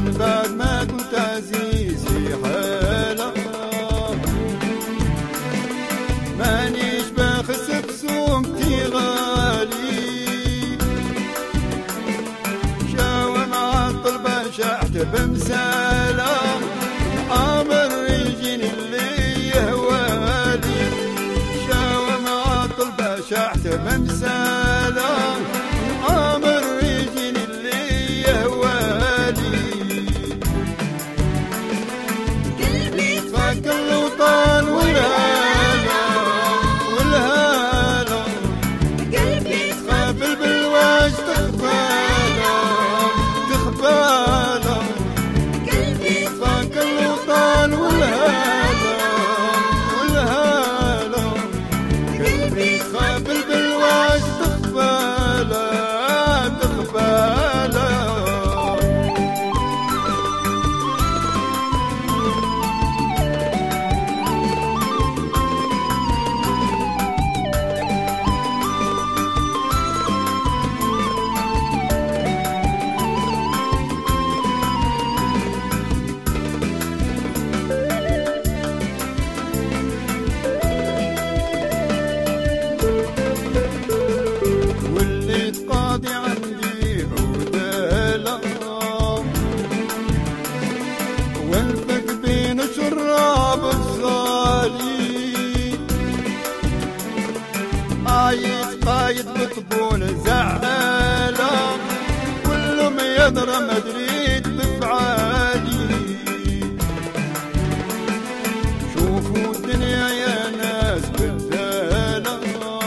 من بعد ما كنت عزيز في حالة، مانيش باخس بسومتي غالي، شاوى مع الطلبة شحت بمسالة، عامر يجين اللي يهوالي، شاوى مع الطلبة شحت بمسالة، عامر يجين اللي يهوالي، قلبي تفكر لو طال والهالة والهالة، قلبي تقابل بالواج تخبالة تخبالة، قلبي تفكر لو طال والهالة والهالة، قلبي تقابل بالواج تخبالة تخبالة. وليت قاضي عندي عدالة، والفق بين شراب بصالي، عايد قايد بطبول زعالة، كلهم يدرى مدريد بفعالي، شوفوا الدنيا يا ناس بالذالة،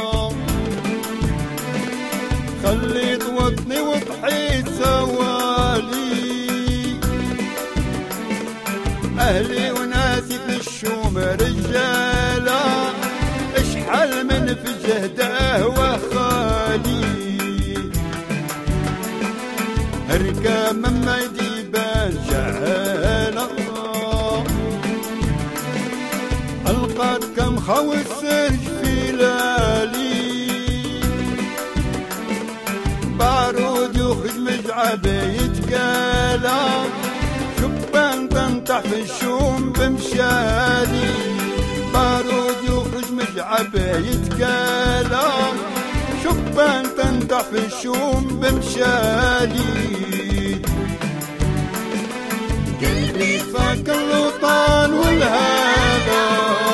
خليت وطني وضحيت سوالي، أهلي وناسي في الشوم رجالة، اشحال من في جهده وخالي، هركا من ما يديبان جعالة، القات كم خو السرج في لالي، بارود يخرج مجعب يتقالى، شبان تنطح في الشوم بمشالي، بارود يخرج مجعب يتقالى، شبان تنطح في الشوم بمشالي، قلبي فاك اللوطان والهالة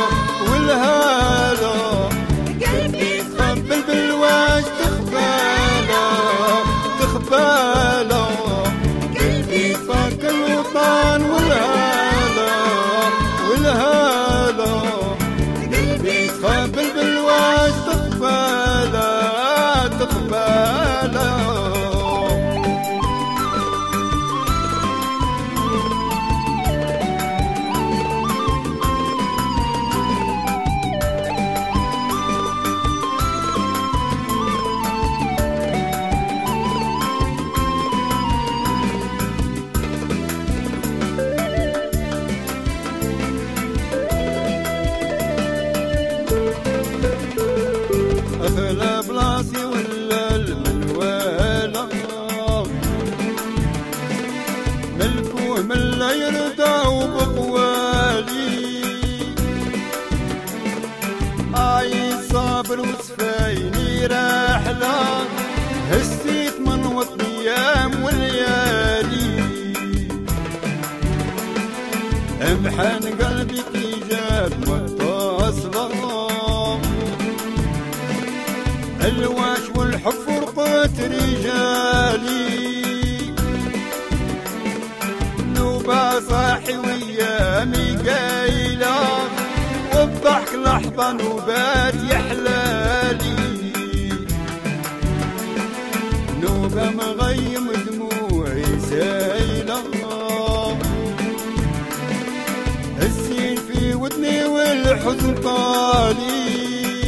والهالة، قلبي تقبل بالواج تخبالة تخبالة، قلبي فاك الوطن والهالة والهالة، قلبي تقبل بالواج تخبالة تخبالة. أخلا بلاصي ولا المنوالة، ملكوه من لا يرضى وبقوالي، عايز صابر وسفايني راحلة، هسيت من وطني ايام وليالي، امحن قلبي تجاب متصلة، الواش والحب فرقت رجالي، نوبة صاحي ويامي قايلة، والضحك لحظة نوبات يحلالي، نوبة مغيم دموعي سايلة، الزين في ودني والحزن طالي،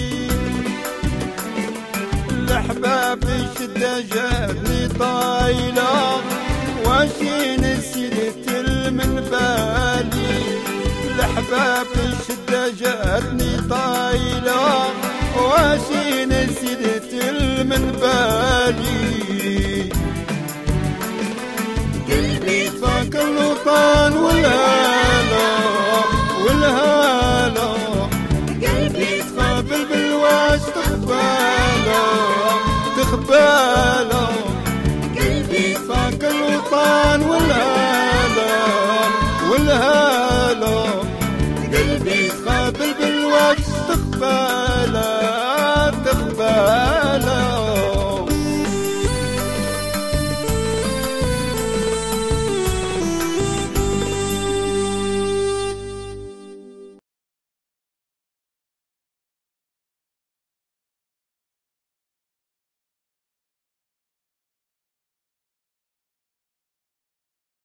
الأحباب الشدة جابني طايلة، واشي نسيت من بالي، الأحباب الشدة جابني طايلة، واشي نسيت من بالي، قلبي فاكر الوطن